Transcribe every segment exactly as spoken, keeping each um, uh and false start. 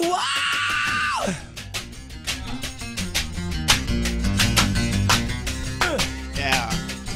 Wow! Yeah.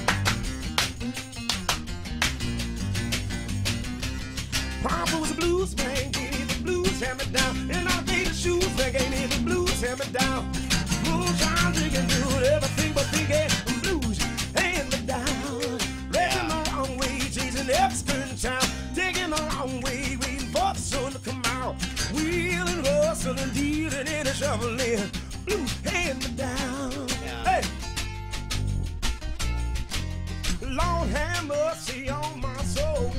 Papa was a blues man, gave the blues hand me down. And I gave the shoes man, gave the blues hand me down. Moonshine, drinking, doing everything but thinking blues hand me down. Racing the wrong way, chasing every skirt in town. Taking the wrong way, waiting for the sun to come out. Wheeling, hustling, dealing, and a shoveling. Blues hand me down. Yeah. Hey! Lord have mercy on my soul.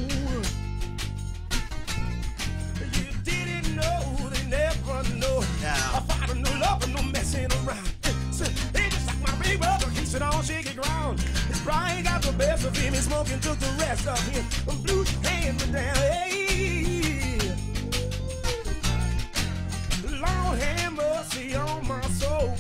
You didn't know, they never know. Yeah. I find no love and no messing around. They just like my big brother, keeps it on shaky ground. His pride got the best of him, his smoking took the rest of him. The blues hand me down. Hey. Lord have mercy on my soul.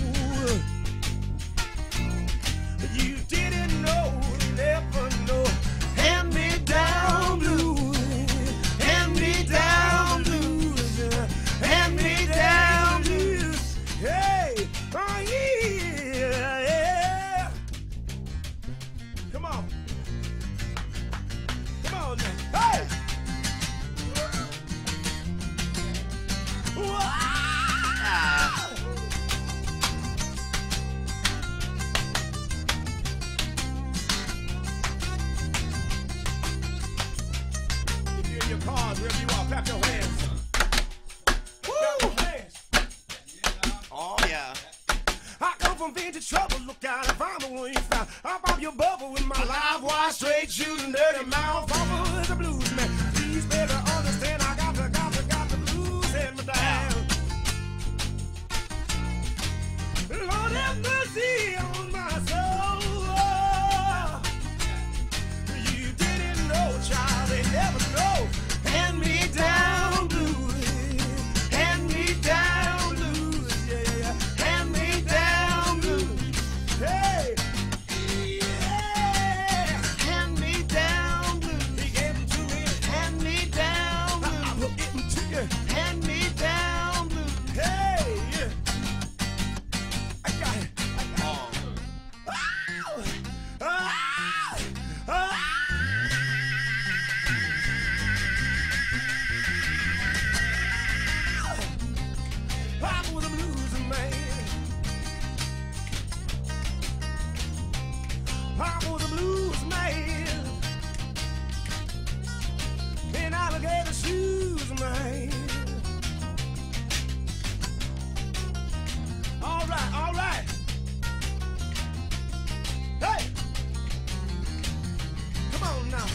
You didn't know, never know. Hand me down blues, hand me down blues, hand me down blues. Hey, oh yeah, yeah. Come on, come on now. Hey. Wow. Your cars, wherever you are, clap your hands. Clap your hands. Oh, yeah. I come from vintage trouble, look out if I'm the one you found. I pop your bubble with my live wire, straight shooting, dirty mouth. Papa is a blues man. Please better understand, I got the, got the, got the blues hand me down. Lord have mercy on my soul. You didn't know, child, they never know. Hand me down blues, hand me down blues, yeah, yeah, yeah. Hand me down blues, hey, yeah. Hand me down blues, he gave them to me. Hand me down blues, I, I will give them to you. Hand me down blues, hey, yeah. I got it, I got it. Oh. Ah, ah, ah. Papa was a blues man. Papa was a blues man. In alligator shoes, man. All right, all right. Hey, come on now.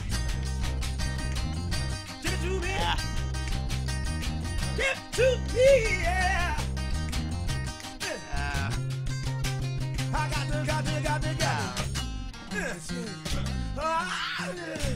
Give it to me. Yeah. Give it to me, yeah. Uh, I got to, got to, got to, got to. Yes. Ah, yeah.